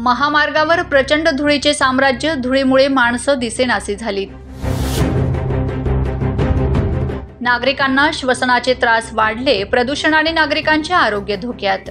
महामार्गावर प्रचंड धुळीचे साम्राज्य, धुळीमुळे माणसं दिसेनासी झालीत। नागरिकांना श्वसनाचे त्रास वाढले, प्रदूषणाने नागरिकांचे आरोग्य धोक्यात।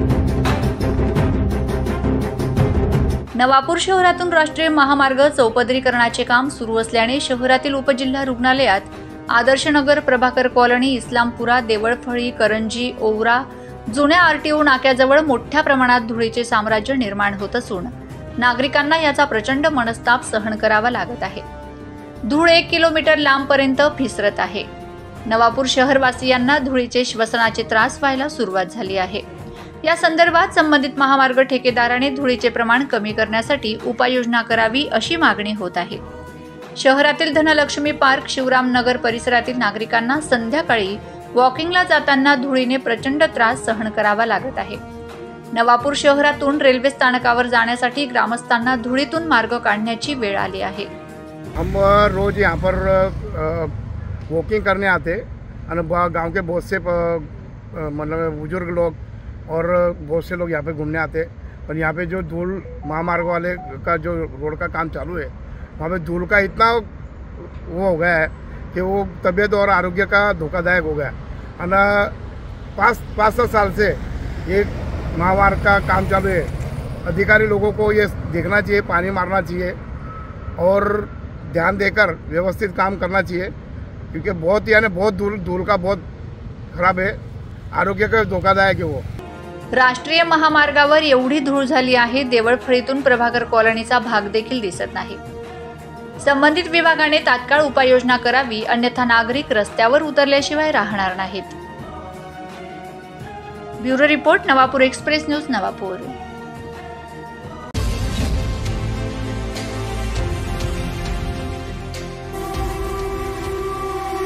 नवापूर शहरातून राष्ट्रीय महामार्ग चौपदरीकरणाचे काम सुरू असल्याने शहरातील उपजिल्हा रुग्णालयात आदर्शनगर, प्रभाकर कॉलनी, इस्लामपुरा, देवळफळी, करंजी, ओवरा, जुन्या आरटीओ नाक्याजवळ मोठ्या प्रमाणात धुळीचे साम्राज्य निर्माण होत असून नागरिकांना याचा प्रचंड मनस्ताप सहन करावा लागत आहे। धूळ 1 किलोमीटर लांबपर्यंत फिसरत आहे। नवापूर शहरवासियांना धुळीचे श्वसनाचे त्रास व्हायला सुरुवात झाली आहे। या संदर्भात संबंधित महामार्ग ठेकेदाराने धुळीचे प्रमाण कमी करण्यासाठी उपाययोजना करावी अशी मागणी होत आहे। शहरातील धनलक्ष्मी पार्क, शिवरामनगर परिसरातील नागरिकांना संध्याकाळी वॉकिंगला जाताना धुळीने प्रचंड त्रास सहन करावा लागत आहे। नवापूर शहरातून रेल्वे स्थानकावर जाण्यासाठी ग्रामस्थांना धुळीतून मार्ग काढण्याची वेळ आली आहे। हम रोज यहाँ पर वॉकिंग करने आते और गांव के बहुत से मतलब बुजुर्ग लोग और बहुत से लोग यहाँ पे घूमने आते। और यहाँ पे जो धूल महामार्ग वाले का जो रोड का काम चालू है, वहाँ पे धूल का इतना वो हो गया है कि वो तबीयत और आरोग्य का धोखादायक हो गया। और 5-7 साल से ये महामार्ग का काम चालू है। अधिकारी लोगों को ये देखना चाहिए, पानी मारना चाहिए और ध्यान देकर व्यवस्थित काम करना चाहिए, क्योंकि बहुत यानी बहुत धूल का बहुत खराब है, आरोग्य का धोकादायक है वो। राष्ट्रीय महामार्गावर एवढी धूळ झाली आहे, देवळफळीतून प्रभाकर कॉलनीचा भाग देखील दिसत नाही। संबंधित विभागाने तात्काळ उपाययोजना करावी, अन्यथा नागरिक रस्त्यावर उतरल्याशिवाय राहणार नाहीत। Bureau report, Navapur express news, Navapur.